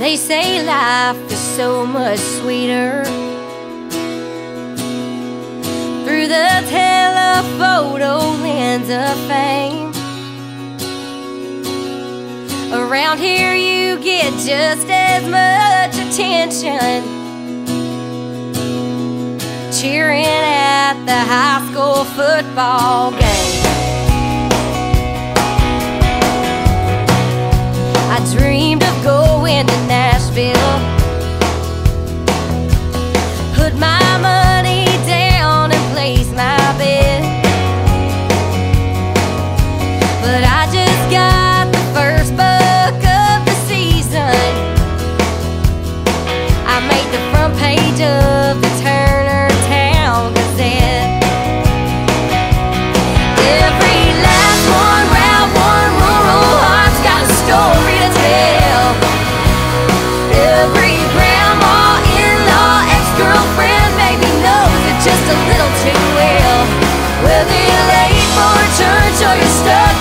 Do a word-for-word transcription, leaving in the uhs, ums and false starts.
They say life is so much sweeter through the telephoto lens of fame. Around here you get just as much attention cheering at the high school football game. I dreamed of going to Nashville, put my money down and place my bet, but I just got the first buck of the season. I made the front page of the Turner Town Gazette. Every last one, round one, rural heart's got a story to tell. Every grandma, in-law, ex-girlfriend, baby knows it just a little too well. Whether you're late for church or you're stuck